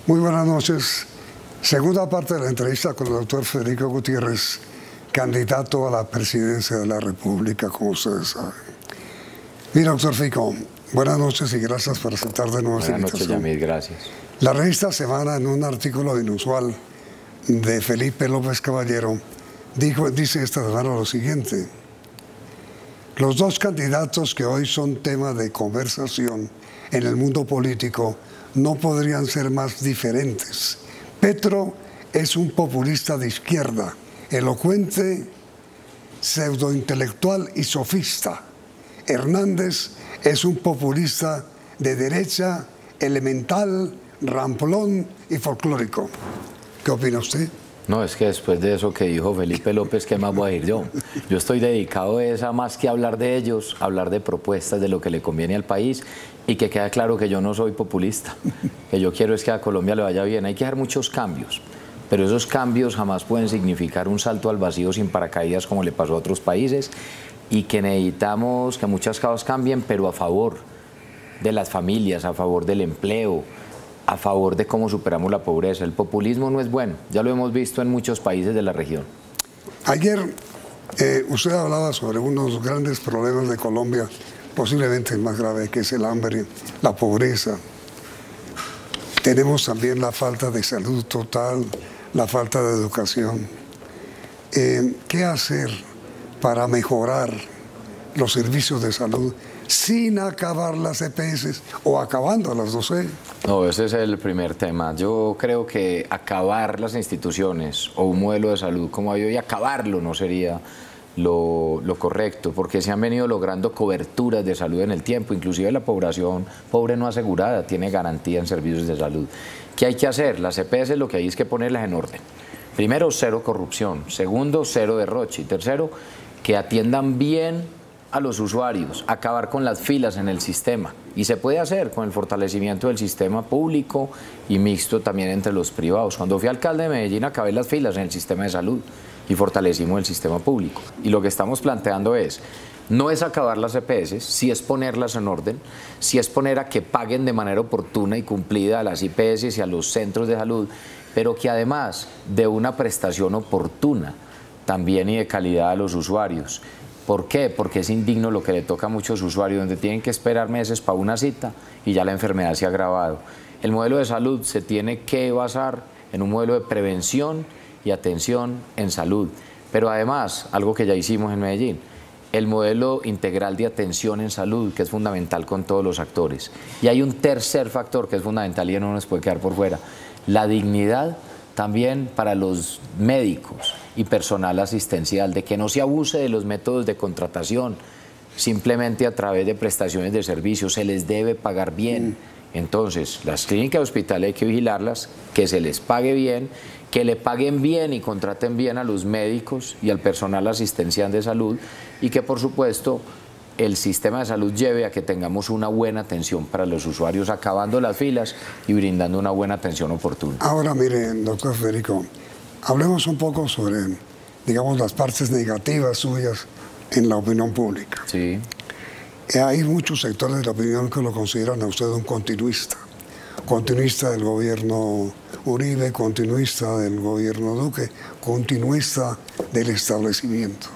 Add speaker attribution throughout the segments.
Speaker 1: Muy buenas noches. Segunda parte de la entrevista con el doctor Federico Gutiérrez, candidato a la presidencia de la República, como ustedes saben. Mira, doctor Fico, buenas noches y gracias por aceptar de nuevo esta invitación.
Speaker 2: Buenas noches, Yamil, gracias.
Speaker 1: La revista Semana, en un artículo inusual de Felipe López Caballero, dice esta semana lo siguiente: los dos candidatos que hoy son tema de conversación en el mundo político no podrían ser más diferentes. Petro es un populista de izquierda, elocuente, pseudointelectual y sofista. Hernández es un populista de derecha, elemental, ramplón y folclórico. ¿Qué opina usted?
Speaker 2: No, es que después de eso que dijo Felipe López, ¿qué más voy a decir yo? Yo estoy dedicado a más que hablar de ellos, hablar de propuestas, de lo que le conviene al país, y que queda claro que yo no soy populista. Que yo quiero es que a Colombia le vaya bien. Hay que hacer muchos cambios, pero esos cambios jamás pueden significar un salto al vacío sin paracaídas como le pasó a otros países, y que necesitamos que muchas cosas cambien, pero a favor de las familias, a favor del empleo, a favor de cómo superamos la pobreza. El populismo no es bueno, ya lo hemos visto en muchos países de la región.
Speaker 1: Ayer usted hablaba sobre unos grandes problemas de Colombia, posiblemente el más grave, que es el hambre, la pobreza. Tenemos también la falta de salud total, la falta de educación. ¿Qué hacer para mejorar los servicios de salud sin acabar las EPS o acabándolas, no sé?
Speaker 2: No, ese es el primer tema. Yo creo que acabar las instituciones o un modelo de salud como hay hoy, acabarlo no sería lo correcto, porque se han venido logrando coberturas de salud en el tiempo, inclusive la población pobre no asegurada tiene garantía en servicios de salud. ¿Qué hay que hacer? Las EPS lo que hay es que ponerlas en orden. Primero, cero corrupción. Segundo, cero derroche. Y tercero, que atiendan bien a los usuarios, acabar con las filas en el sistema. Y se puede hacer con el fortalecimiento del sistema público y mixto también entre los privados. Cuando fui alcalde de Medellín, acabé las filas en el sistema de salud y fortalecimos el sistema público. Y lo que estamos planteando no es acabar las EPS, sí es ponerlas en orden, sí es poner a que paguen de manera oportuna y cumplida a las IPS y a los centros de salud, pero que además de una prestación oportuna también y de calidad a los usuarios. ¿Por qué? Porque es indigno lo que le toca a muchos usuarios, donde tienen que esperar meses para una cita y ya la enfermedad se ha agravado. El modelo de salud se tiene que basar en un modelo de prevención y atención en salud. Pero además, algo que ya hicimos en Medellín, el modelo integral de atención en salud, que es fundamental con todos los actores. Y hay un tercer factor que es fundamental y no nos puede quedar por fuera: la dignidad también para los médicos y personal asistencial, de que no se abuse de los métodos de contratación simplemente a través de prestaciones de servicios, se les debe pagar bien. Entonces, las clínicas de hospital hay que vigilarlas, que se les pague bien, que le paguen bien y contraten bien a los médicos y al personal asistencial de salud, y que por supuesto el sistema de salud lleve a que tengamos una buena atención para los usuarios, acabando las filas y brindando una buena atención oportuna.
Speaker 1: Ahora, mire, doctor Federico, hablemos un poco sobre, digamos, las partes negativas suyas en la opinión pública.
Speaker 2: Sí.
Speaker 1: Hay muchos sectores de la opinión que lo consideran a usted un continuista. Continuista del gobierno Uribe, continuista del gobierno Duque, continuista del establecimiento.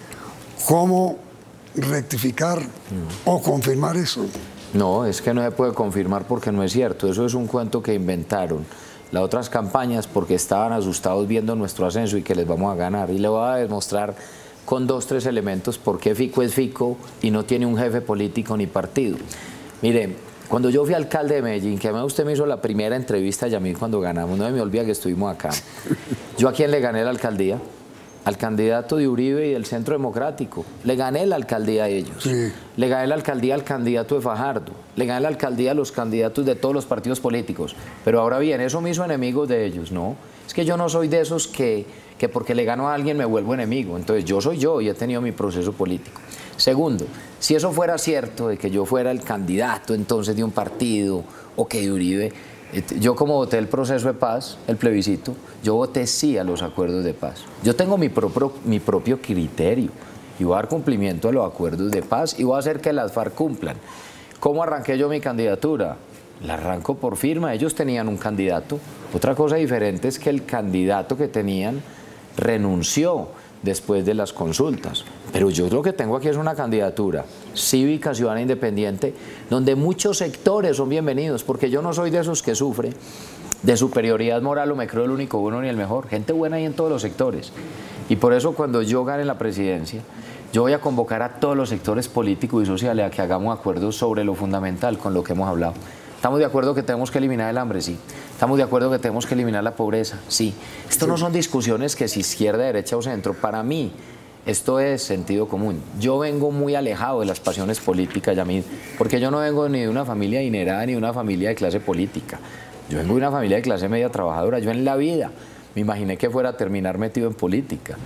Speaker 1: ¿Cómo rectificar o confirmar eso?
Speaker 2: No, es que no se puede confirmar porque no es cierto. Eso es un cuento que inventaron las otras campañas porque estaban asustados viendo nuestro ascenso y que les vamos a ganar. Y le voy a demostrar con 2 o 3 elementos por qué Fico es Fico y no tiene un jefe político ni partido. Mire, cuando yo fui alcalde de Medellín, que además usted me hizo la primera entrevista, Yamil, cuando ganamos, no me olvida que estuvimos acá. ¿Yo a quién le gané la alcaldía? Al candidato de Uribe y del Centro Democrático. Le gané la alcaldía a ellos. Sí. Le gané la alcaldía al candidato de Fajardo. Le gané la alcaldía a los candidatos de todos los partidos políticos. Pero ahora bien, eso me hizo enemigos de ellos, ¿no? Es que yo no soy de esos que porque le gano a alguien me vuelvo enemigo. Entonces yo soy yo y he tenido mi proceso político. Segundo, si eso fuera cierto, de que yo fuera el candidato entonces de un partido o que de Uribe, yo como voté el proceso de paz, el plebiscito, yo voté sí a los acuerdos de paz. Yo tengo mi propio criterio y voy a dar cumplimiento a los acuerdos de paz y voy a hacer que las FARC cumplan. ¿Cómo arranqué yo mi candidatura? la arranco por firma. Ellos tenían un candidato. Otra cosa diferente es que el candidato que tenían renunció después de las consultas. Pero yo lo que tengo aquí es una candidatura cívica, ciudadana, independiente, donde muchos sectores son bienvenidos, porque yo no soy de esos que sufre de superioridad moral o me creo el único bueno ni el mejor. Gente buena hay en todos los sectores. Y por eso cuando yo gane la presidencia, yo voy a convocar a todos los sectores políticos y sociales a que hagamos acuerdos sobre lo fundamental con lo que hemos hablado. ¿Estamos de acuerdo que tenemos que eliminar el hambre? Sí. ¿Estamos de acuerdo que tenemos que eliminar la pobreza? Sí. Esto no son discusiones que si izquierda, derecha o centro. Para mí, esto es sentido común. Yo vengo muy alejado de las pasiones políticas, Yamid, porque yo no vengo ni de una familia adinerada ni de una familia de clase política. Yo vengo de una familia de clase media trabajadora. Yo en la vida me imaginé que fuera a terminar metido en política.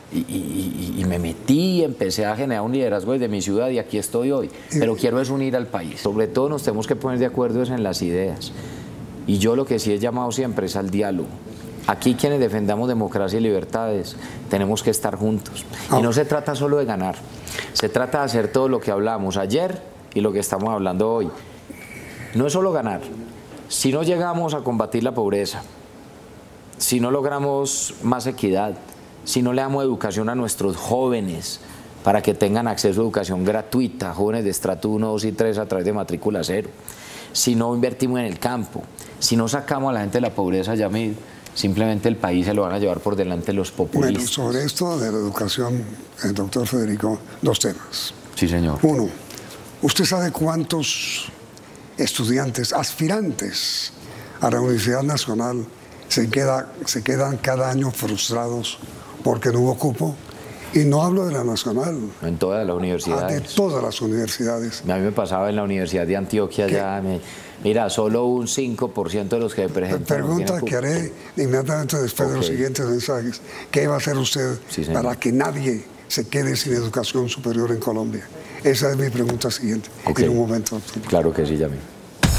Speaker 2: Y me metí, empecé a generar un liderazgo desde mi ciudad y aquí estoy hoy. Pero quiero es unir al país. Sobre todo nos tenemos que poner de acuerdo en las ideas. Y yo lo que sí he llamado siempre es al diálogo. Aquí quienes defendamos democracia y libertades tenemos que estar juntos. Y no se trata solo de ganar, se trata de hacer todo lo que hablamos ayer y lo que estamos hablando hoy. No es solo ganar. Si no llegamos a combatir la pobreza, si no logramos más equidad, si no le damos educación a nuestros jóvenes para que tengan acceso a educación gratuita, jóvenes de estrato 1, 2 y 3 a través de matrícula cero, si no invertimos en el campo, si no sacamos a la gente de la pobreza, Yamid, simplemente el país se lo van a llevar por delante los populistas.
Speaker 1: Bueno, sobre esto de la educación, doctor Federico, dos temas.
Speaker 2: Sí, señor.
Speaker 1: Uno, ¿usted sabe cuántos estudiantes, aspirantes a la Universidad Nacional se quedan cada año frustrados porque no hubo cupo? Y no hablo de la Nacional.
Speaker 2: En todas las universidades.
Speaker 1: De todas las universidades.
Speaker 2: A mí me pasaba en la Universidad de Antioquia, ya mira, solo un 5% de los que presentaron.
Speaker 1: Pregunta que haré inmediatamente después de los siguientes mensajes. ¿Qué va a hacer usted para que nadie se quede sin educación superior en Colombia? Esa es mi pregunta siguiente. En un momento.
Speaker 2: Claro que sí, Yamid.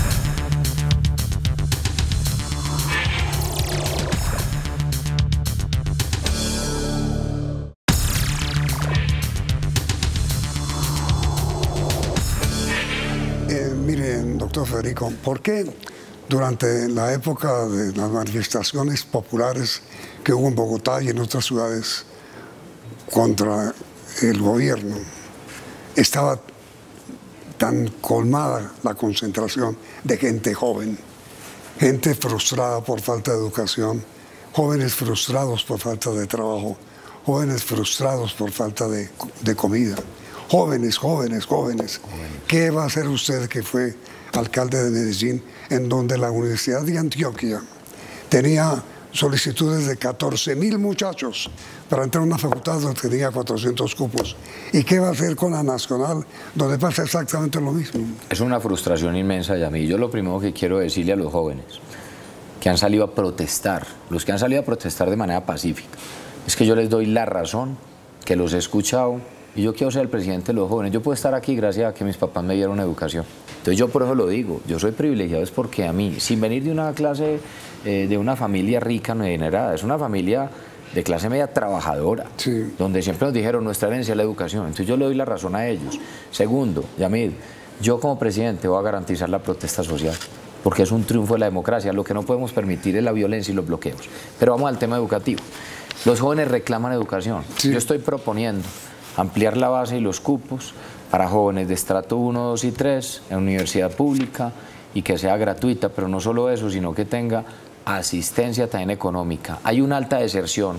Speaker 1: Doctor Federico, ¿por qué durante la época de las manifestaciones populares que hubo en Bogotá y en otras ciudades contra el gobierno estaba tan colmada la concentración de gente joven, gente frustrada por falta de educación, jóvenes frustrados por falta de trabajo, jóvenes frustrados por falta de comida? Jóvenes. ¿Qué va a hacer usted, que fue alcalde de Medellín, en donde la Universidad de Antioquia tenía solicitudes de 14.000 muchachos para entrar a una facultad donde tenía 400 cupos? ¿Y qué va a hacer con la Nacional, donde pasa exactamente lo mismo?
Speaker 2: Es una frustración inmensa, Yamid. Yo lo primero que quiero decirle a los jóvenes que han salido a protestar, los que han salido a protestar de manera pacífica, es que yo les doy la razón, que los he escuchado, y yo quiero ser el presidente de los jóvenes. Yo puedo estar aquí gracias a que mis papás me dieron educación. Entonces yo por eso lo digo, yo soy privilegiado, es porque a mí, sin venir de una clase, de una familia rica, no adinerada, es una familia de clase media trabajadora, donde siempre nos dijeron nuestra herencia es la educación. Entonces yo le doy la razón a ellos. Segundo, Yamid, yo como presidente voy a garantizar la protesta social, porque es un triunfo de la democracia. Lo que no podemos permitir es la violencia y los bloqueos. Pero vamos al tema educativo. Los jóvenes reclaman educación. Yo estoy proponiendo ampliar la base y los cupos para jóvenes de estrato 1, 2 y 3 en universidad pública y que sea gratuita, pero no solo eso, sino que tenga asistencia también económica. Hay una alta deserción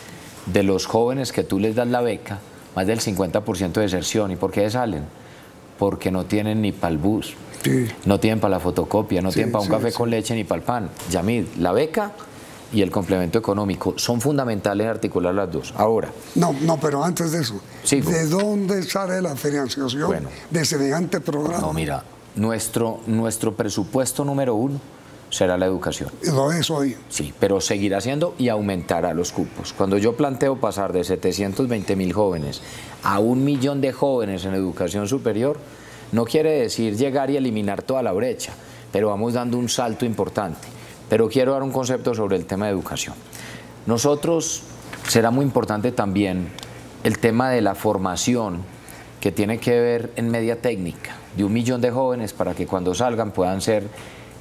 Speaker 2: de los jóvenes que tú les das la beca, más del 50% de deserción. ¿Y por qué salen? Porque no tienen ni para el bus, no tienen para la fotocopia, no tienen para un café con leche ni para el pan. Yamid, la beca y el complemento económico son fundamentales articular las dos. Ahora.
Speaker 1: No, pero antes de eso, ¿de dónde sale la financiación de semejante programa?
Speaker 2: No, mira, nuestro presupuesto número 1 será la educación.
Speaker 1: Lo es hoy.
Speaker 2: Sí, pero seguirá siendo y aumentará los cupos. Cuando yo planteo pasar de 720.000 jóvenes a 1 millón de jóvenes en educación superior, no quiere decir llegar y eliminar toda la brecha, pero vamos dando un salto importante. Pero quiero dar un concepto sobre el tema de educación. Nosotros, será muy importante también el tema de la formación que tiene que ver en media técnica, de 1 millón de jóvenes para que cuando salgan puedan ser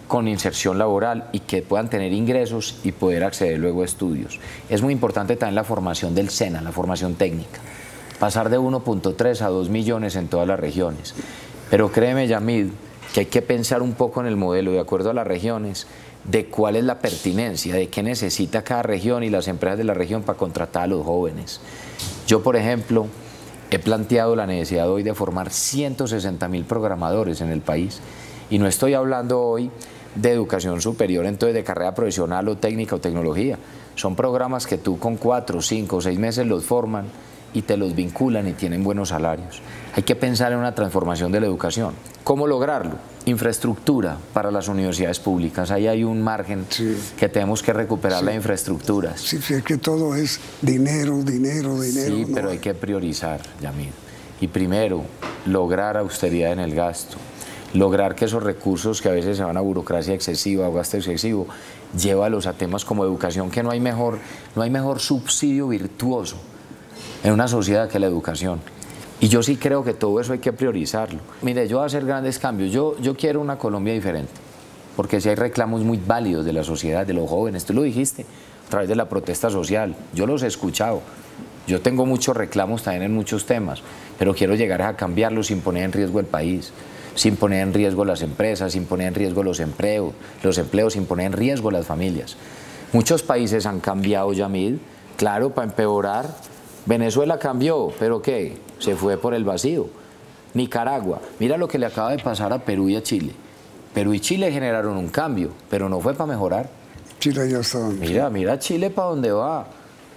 Speaker 2: con inserción laboral y que puedan tener ingresos y poder acceder luego a estudios. Es muy importante también la formación del SENA, la formación técnica. Pasar de 1.3 a 2 millones en todas las regiones. Pero créeme, Yamid, que hay que pensar un poco en el modelo de acuerdo a las regiones, de cuál es la pertinencia, de qué necesita cada región y las empresas de la región para contratar a los jóvenes. Yo, por ejemplo, he planteado la necesidad hoy de formar 160.000 programadores en el país. Y no estoy hablando hoy de educación superior, entonces de carrera profesional o técnica o tecnología. Son programas que tú con 4, 5 o 6 meses los forman y te los vinculan y tienen buenos salarios. Hay que pensar en una transformación de la educación. ¿Cómo lograrlo? Infraestructura para las universidades públicas. Ahí hay un margen que tenemos que recuperar, las infraestructuras.
Speaker 1: Sí, es que todo es dinero, dinero, dinero.
Speaker 2: Sí, pero hay que priorizar, Yamid. Y primero, lograr austeridad en el gasto. Lograr que esos recursos que a veces se van a burocracia excesiva o gasto excesivo, llévalos a temas como educación, que no hay mejor subsidio virtuoso en una sociedad que la educación. Y yo sí creo que todo eso hay que priorizarlo. Mire, yo voy a hacer grandes cambios. Yo quiero una Colombia diferente, porque si hay reclamos muy válidos de la sociedad, de los jóvenes, tú lo dijiste, a través de la protesta social, yo los he escuchado. Yo tengo muchos reclamos también en muchos temas, pero quiero llegar a cambiarlos sin poner en riesgo el país, sin poner en riesgo las empresas, sin poner en riesgo los empleos, sin poner en riesgo las familias. Muchos países han cambiado, Yamid, claro, para empeorar. Venezuela cambió, pero ¿qué? Se fue por el vacío. Nicaragua, mira lo que le acaba de pasar a Perú y a Chile. Perú y Chile generaron un cambio, pero no fue para mejorar.
Speaker 1: Chile ya está.
Speaker 2: Mira Chile para dónde va.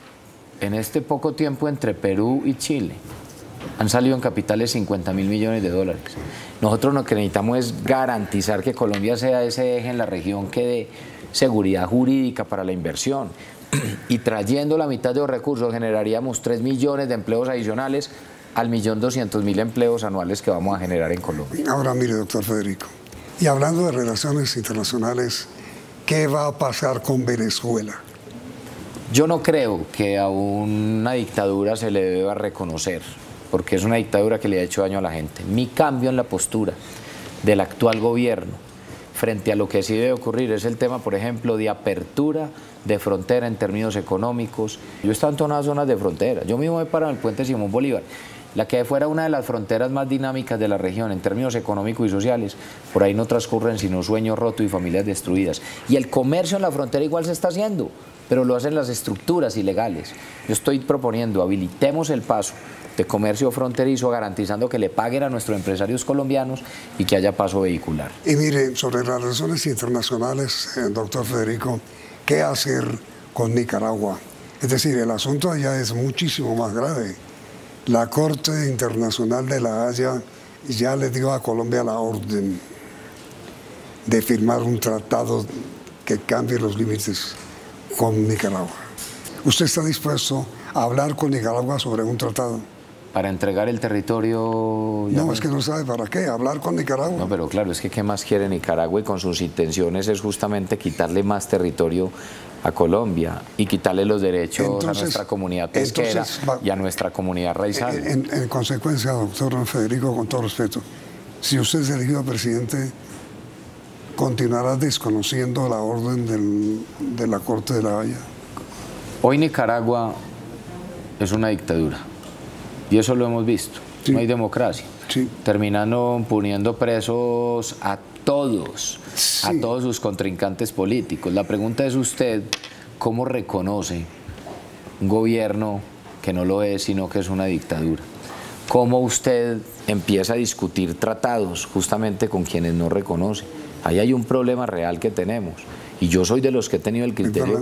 Speaker 2: En este poco tiempo entre Perú y Chile han salido en capitales 50.000 millones de dólares. Nosotros lo que necesitamos es garantizar que Colombia sea ese eje en la región que dé seguridad jurídica para la inversión. Y trayendo la mitad de los recursos generaríamos 3 millones de empleos adicionales al 1.200.000 empleos anuales que vamos a generar en Colombia.
Speaker 1: Ahora mire, doctor Federico, y hablando de relaciones internacionales, ¿qué va a pasar con Venezuela?
Speaker 2: Yo no creo que a una dictadura se le deba reconocer, porque es una dictadura que le ha hecho daño a la gente. Mi cambio en la postura del actual gobierno frente a lo que sí debe ocurrir es el tema, por ejemplo, de apertura de frontera en términos económicos. Yo he estado en todas las zonas de frontera. Yo mismo me paro en el puente Simón Bolívar. La que fuera una de las fronteras más dinámicas de la región en términos económicos y sociales, por ahí no transcurren sino sueños rotos y familias destruidas. Y el comercio en la frontera igual se está haciendo, pero lo hacen las estructuras ilegales. Yo estoy proponiendo, habilitemos el paso de comercio fronterizo, garantizando que le paguen a nuestros empresarios colombianos y que haya paso vehicular.
Speaker 1: Y mire, sobre las relaciones internacionales, doctor Federico, ¿qué hacer con Nicaragua? Es decir, el asunto allá es muchísimo más grave. La Corte Internacional de la Haya ya le dio a Colombia la orden de firmar un tratado que cambie los límites con Nicaragua. ¿Usted está dispuesto a hablar con Nicaragua sobre un tratado?
Speaker 2: Para entregar el territorio...
Speaker 1: No, es que no sabe para qué, hablar con Nicaragua.
Speaker 2: No, pero claro, es que ¿qué más quiere Nicaragua? Y con sus intenciones es justamente quitarle más territorio a Colombia y quitarle los derechos a nuestra comunidad pesquera y a nuestra comunidad raizal.
Speaker 1: En consecuencia, doctor Federico, con todo respeto, si usted es elegido presidente, ¿continuará desconociendo la orden de la Corte de la Haya?
Speaker 2: Hoy Nicaragua es una dictadura. Y eso lo hemos visto, sí. No hay democracia. Sí. Terminando poniendo presos a todos sus contrincantes políticos. La pregunta es usted, ¿cómo reconoce un gobierno que no lo es, sino que es una dictadura? ¿Cómo usted empieza a discutir tratados justamente con quienes no reconoce? Ahí hay un problema real que tenemos. Y yo soy de los que he tenido el criterio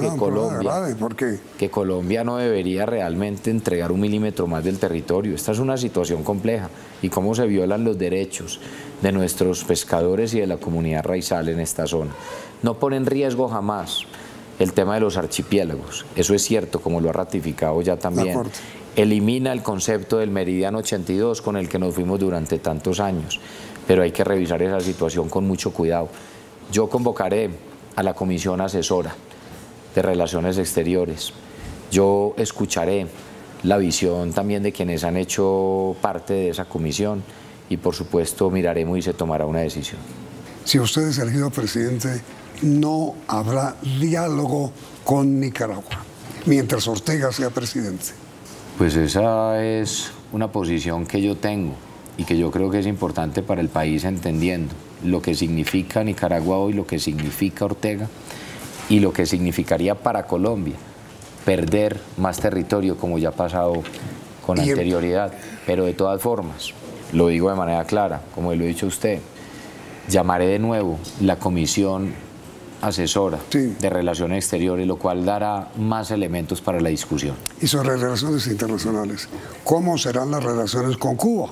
Speaker 2: que Colombia no debería realmente entregar 1 milímetro más del territorio. Esta es una situación compleja. Y cómo se violan los derechos de nuestros pescadores y de la comunidad raizal en esta zona. No pone en riesgo jamás el tema de los archipiélagos. Eso es cierto, como lo ha ratificado ya también. Elimina el concepto del meridiano 82 con el que nos fuimos durante tantos años. Pero hay que revisar esa situación con mucho cuidado. Yo convocaré a la Comisión Asesora de Relaciones Exteriores. Yo escucharé la visión también de quienes han hecho parte de esa comisión y por supuesto miraremos y se tomará una decisión.
Speaker 1: si usted es elegido presidente, no habrá diálogo con Nicaragua mientras Ortega sea presidente?
Speaker 2: Pues esa es una posición que yo tengo y que yo creo que es importante para el país, entendiendo lo que significa Nicaragua hoy, lo que significa Ortega y lo que significaría para Colombia perder más territorio, como ya ha pasado con anterioridad. Pero de todas formas, lo digo de manera clara, como lo ha dicho usted, llamaré de nuevo la comisión asesora de Relaciones Exteriores, lo cual dará más elementos para la discusión.
Speaker 1: Y sobre relaciones internacionales, ¿cómo serán las relaciones con Cuba?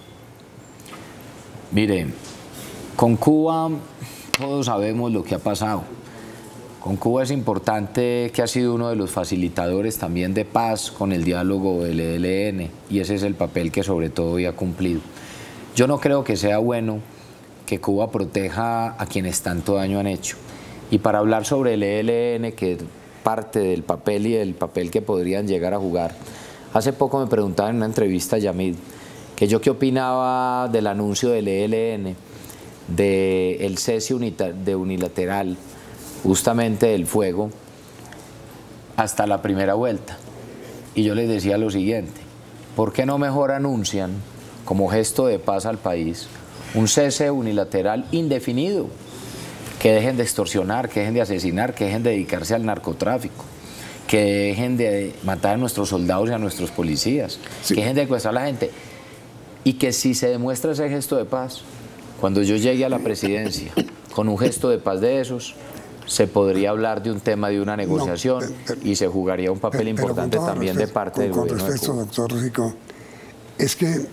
Speaker 2: Mire, con Cuba todos sabemos lo que ha pasado. Con Cuba es importante que ha sido uno de los facilitadores también de paz con el diálogo del ELN, y ese es el papel que sobre todo hoy ha cumplido. Yo no creo que sea bueno que Cuba proteja a quienes tanto daño han hecho. Y para hablar sobre el ELN, que es parte del papel y el papel que podrían llegar a jugar, hace poco me preguntaban en una entrevista a Yamid que yo qué opinaba del anuncio del ELN, del cese unilateral, justamente del fuego, hasta la primera vuelta. Y yo les decía lo siguiente: ¿por qué no mejor anuncian, como gesto de paz al país, un cese unilateral indefinido? Que dejen de extorsionar, que dejen de asesinar, que dejen de dedicarse al narcotráfico, que dejen de matar a nuestros soldados y a nuestros policías, que dejen de secuestrar a la gente. Y que si se demuestra ese gesto de paz, cuando yo llegue a la presidencia con un gesto de paz de esos, se podría hablar de un tema de una negociación y se jugaría un papel importante también de parte del gobierno.
Speaker 1: Con respecto, doctor Rico, es que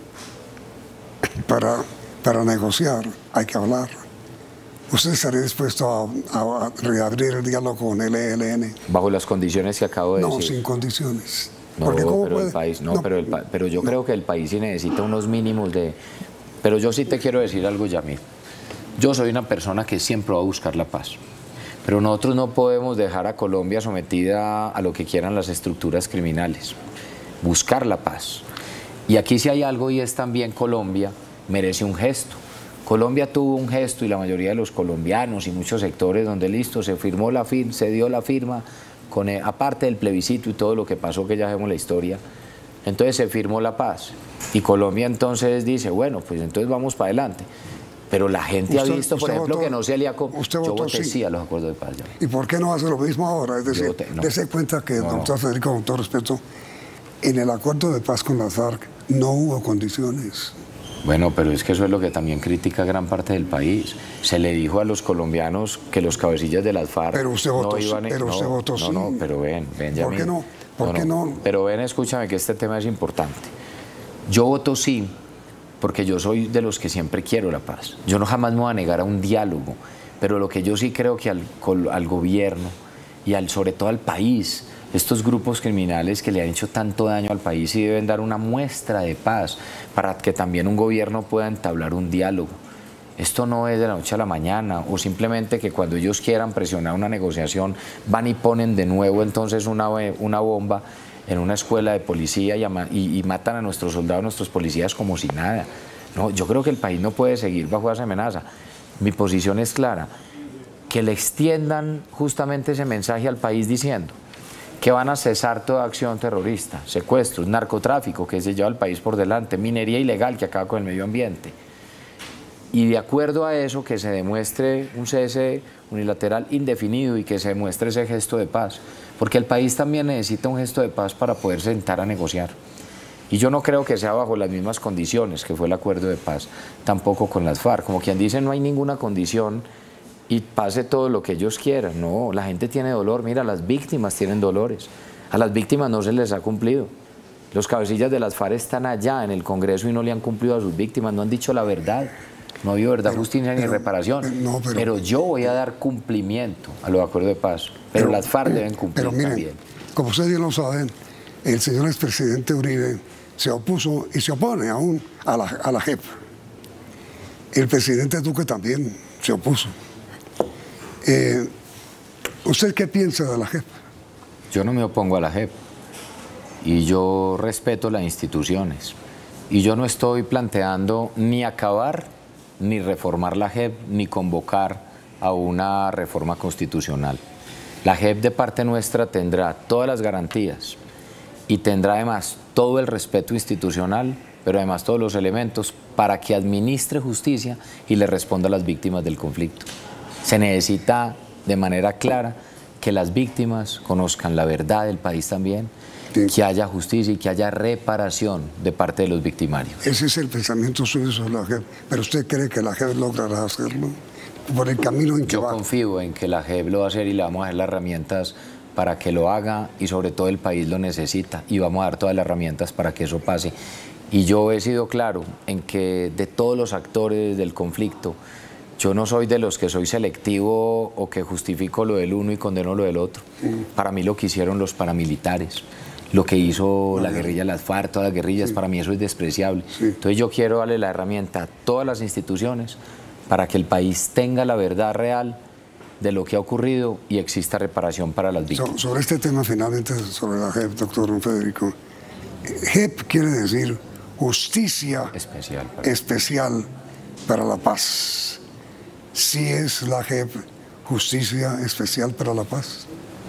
Speaker 1: para negociar hay que hablar. ¿Usted estaría dispuesto a reabrir el diálogo con el ELN?
Speaker 2: Bajo las condiciones que acabo de decir.
Speaker 1: No, sin condiciones.
Speaker 2: No, pero el país, pero yo creo que el país sí necesita unos mínimos de... Pero yo sí te quiero decir algo, Yamil. Yo soy una persona que siempre va a buscar la paz. Pero nosotros no podemos dejar a Colombia sometida a lo que quieran las estructuras criminales. Buscar la paz. Y aquí sí hay algo, y es también Colombia merece un gesto. Colombia tuvo un gesto, y la mayoría de los colombianos y muchos sectores donde listo, se firmó la firma, se dio la firma, aparte del plebiscito y todo lo que pasó, que ya sabemos la historia. Entonces se firmó la paz. Y Colombia entonces dice, bueno, pues entonces vamos para adelante. Pero la gente ha visto, por ejemplo, que no se alía con... Yo voté sí a los acuerdos de paz.
Speaker 1: ¿Y por qué no hace lo mismo ahora? Es decir, dése cuenta que, doctor Federico, con todo respeto, en el acuerdo de paz con las FARC no hubo condiciones.
Speaker 2: Bueno, pero es que eso es lo que también critica gran parte del país. Se le dijo a los colombianos que los cabecillas de las FARC
Speaker 1: pero usted votó,
Speaker 2: no iban...
Speaker 1: usted votó sí.
Speaker 2: No, pero ven, Yamil.
Speaker 1: ¿Por qué no? ¿Por qué no?
Speaker 2: Pero ven, escúchame, que este tema es importante. Yo voto sí porque yo soy de los que siempre quiero la paz. Yo no jamás me voy a negar a un diálogo, pero lo que yo sí creo que al gobierno y sobre todo al país, estos grupos criminales que le han hecho tanto daño al país, sí deben dar una muestra de paz para que también un gobierno pueda entablar un diálogo. Esto no es de la noche a la mañana, o simplemente que cuando ellos quieran presionar una negociación van y ponen de nuevo entonces una bomba en una escuela de policía y matan a nuestros soldados, a nuestros policías como si nada. No, yo creo que el país no puede seguir bajo esa amenaza. Mi posición es clara, que le extiendan justamente ese mensaje al país diciendo que van a cesar toda acción terrorista, secuestros, narcotráfico que se lleva al país por delante, minería ilegal que acaba con el medio ambiente. Y de acuerdo a eso, que se demuestre un cese unilateral indefinido y que se demuestre ese gesto de paz. Porque el país también necesita un gesto de paz para poder sentar a negociar. Y yo no creo que sea bajo las mismas condiciones que fue el acuerdo de paz, tampoco con las FARC. Como quien dice, no hay ninguna condición y pase todo lo que ellos quieran. No, la gente tiene dolor. Mira, las víctimas tienen dolores. A las víctimas no se les ha cumplido. Los cabecillas de las FARC están allá en el Congreso y no le han cumplido a sus víctimas, no han dicho la verdad. No ha habido verdad, justicia ni reparación. Pero yo voy a dar cumplimiento a los acuerdos de paz. Pero las FARC deben cumplir
Speaker 1: miren,
Speaker 2: también.
Speaker 1: Como ustedes bien lo saben, el señor expresidente Uribe se opuso y se opone aún a la JEP. El presidente Duque también se opuso. ¿Usted qué piensa de la JEP?
Speaker 2: Yo no me opongo a la JEP. Y yo respeto las instituciones. Y yo no estoy planteando ni acabar ni reformar la JEP ni convocar a una reforma constitucional. La JEP de parte nuestra tendrá todas las garantías y tendrá además todo el respeto institucional, pero además todos los elementos para que administre justicia y le responda a las víctimas del conflicto. Se necesita de manera clara que las víctimas conozcan la verdad del país también, sí, que haya justicia y que haya reparación de parte de los victimarios.
Speaker 1: Ese es el pensamiento suyo sobre la JEP, pero ¿usted cree que la JEP logrará hacerlo por el camino en que va?
Speaker 2: Yo confío en que la JEP lo va a hacer y le vamos a dar las herramientas para que lo haga, y sobre todo el país lo necesita, y vamos a dar todas las herramientas para que eso pase. Y yo he sido claro en que de todos los actores del conflicto, yo no soy de los que soy selectivo o que justifico lo del uno y condeno lo del otro. Para mí lo que hicieron los paramilitares, lo que hizo la guerrilla, las FARC, todas las guerrillas, para mí eso es despreciable. Entonces yo quiero darle la herramienta a todas las instituciones para que el país tenga la verdad real de lo que ha ocurrido y exista reparación para las víctimas.
Speaker 1: Sobre este tema, finalmente, sobre la JEP, doctor Federico, JEP quiere decir Justicia Especial para la Paz. ¿Sí es la JEP Justicia Especial para la Paz?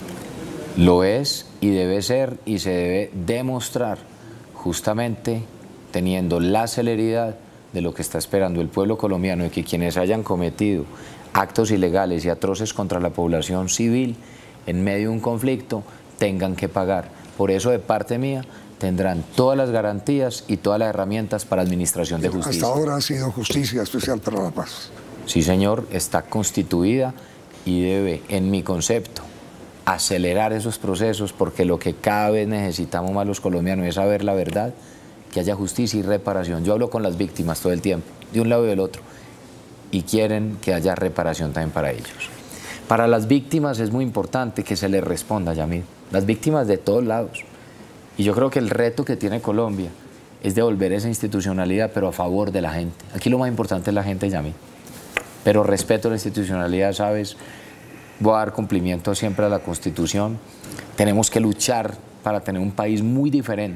Speaker 2: Lo es y debe ser, y se debe demostrar justamente teniendo la celeridad de lo que está esperando el pueblo colombiano, de que quienes hayan cometido actos ilegales y atroces contra la población civil en medio de un conflicto tengan que pagar. Por eso, de parte mía, tendrán todas las garantías y todas las herramientas para administración de justicia.
Speaker 1: Hasta ahora ha sido Justicia Especial para la Paz.
Speaker 2: Sí, señor, está constituida y debe, en mi concepto, acelerar esos procesos, porque lo que cada vez necesitamos más los colombianos es saber la verdad, que haya justicia y reparación. Yo hablo con las víctimas todo el tiempo, de un lado y del otro, y quieren que haya reparación también para ellos. Para las víctimas es muy importante que se les responda, Yamil, las víctimas de todos lados. Y yo creo que el reto que tiene Colombia es devolver esa institucionalidad, pero a favor de la gente. Aquí lo más importante es la gente, Yamil. Pero respeto a la institucionalidad, ¿sabes? Voy a dar cumplimiento siempre a la Constitución. Tenemos que luchar para tener un país muy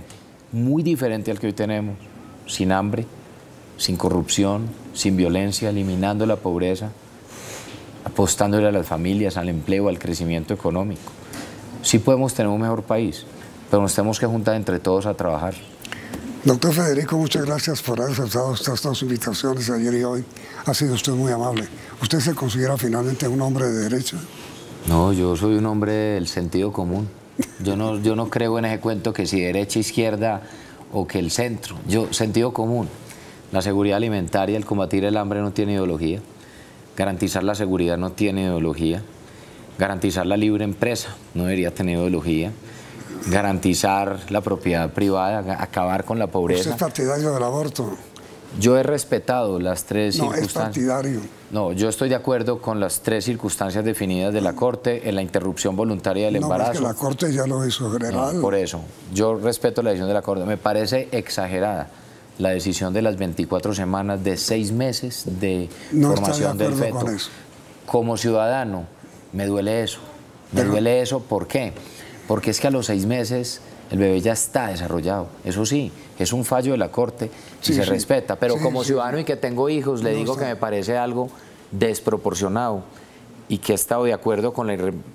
Speaker 2: diferente al que hoy tenemos, sin hambre, sin corrupción, sin violencia, eliminando la pobreza, apostándole a las familias, al empleo, al crecimiento económico. Sí podemos tener un mejor país, pero nos tenemos que juntar entre todos a trabajar.
Speaker 1: Doctor Federico, muchas gracias por haber aceptado estas dos invitaciones ayer y hoy. Ha sido usted muy amable. ¿Usted se considera finalmente un hombre de derecha?
Speaker 2: No, yo soy un hombre del sentido común. Yo no creo en ese cuento que si derecha, izquierda o que el centro. Yo, sentido común. La seguridad alimentaria, el combatir el hambre no tiene ideología. Garantizar la seguridad no tiene ideología. Garantizar la libre empresa no debería tener ideología. Garantizar la propiedad privada, acabar con la pobreza.
Speaker 1: ¿Usted es partidario del aborto?
Speaker 2: Yo he respetado las tres circunstancias.
Speaker 1: No, es partidario.
Speaker 2: No, yo estoy de acuerdo con las tres circunstancias definidas de la Corte en la interrupción voluntaria del embarazo.
Speaker 1: No, es que la Corte ya lo hizo general.
Speaker 2: No, por eso, yo respeto la decisión de la Corte. Me parece exagerada la decisión de las 24 semanas, de 6 meses de formación del feto.
Speaker 1: Con eso.
Speaker 2: Como ciudadano, me duele eso. Me duele eso, ¿por qué? Porque es que a los 6 meses el bebé ya está desarrollado. Eso sí, es un fallo de la Corte y se respeta. Pero como ciudadano y que tengo hijos, le digo que me parece algo desproporcionado y que he estado de acuerdo con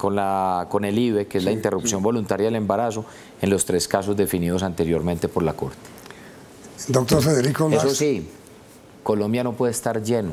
Speaker 2: el IVE, que es la interrupción voluntaria del embarazo, en los 3 casos definidos anteriormente por la Corte.
Speaker 1: Doctor Federico,
Speaker 2: eso sí, Colombia no puede estar lleno.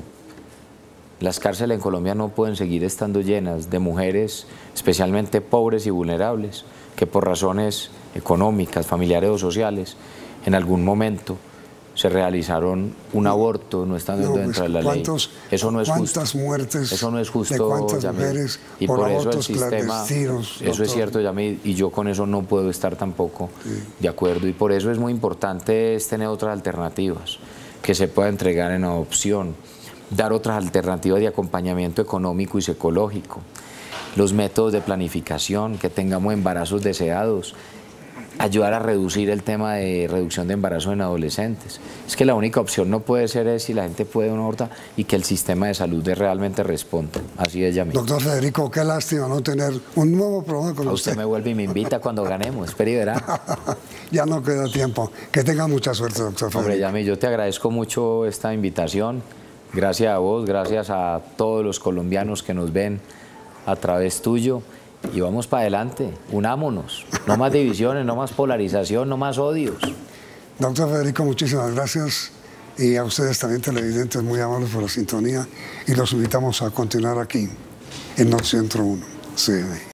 Speaker 2: Las cárceles en Colombia no pueden seguir estando llenas de mujeres especialmente pobres y vulnerables que por razones económicas, familiares o sociales, en algún momento se realizaron un aborto no estando dentro de la ley. Eso no es justo.
Speaker 1: ¿Cuántas muertes?
Speaker 2: Eso no es justo,
Speaker 1: ¿de cuántas mujeres
Speaker 2: y por eso el sistema, eso es cierto, Yamil, y yo con eso no puedo estar tampoco de acuerdo, y por eso es muy importante tener otras alternativas que se pueda entregar en adopción, dar otras alternativas de acompañamiento económico y psicológico, los métodos de planificación, que tengamos embarazos deseados, ayudar a reducir el tema de reducción de embarazo en adolescentes. Es que la única opción no puede ser si la gente puede una abortar y que el sistema de salud realmente responda. Así es, Yamil.
Speaker 1: Doctor Federico, qué lástima no tener un nuevo programa con usted.
Speaker 2: Usted me vuelve y me invita cuando ganemos, espera y verá.
Speaker 1: Ya no queda tiempo. Que tenga mucha suerte, doctor Federico.
Speaker 2: Hombre, Yamil, yo te agradezco mucho esta invitación. Gracias a vos, gracias a todos los colombianos que nos ven a través tuyo. Y vamos para adelante, unámonos. No más divisiones, no más polarización, no más odios.
Speaker 1: Doctor Federico, muchísimas gracias. Y a ustedes también, televidentes, muy amables por la sintonía. Y los invitamos a continuar aquí en Noticiero 1 CN.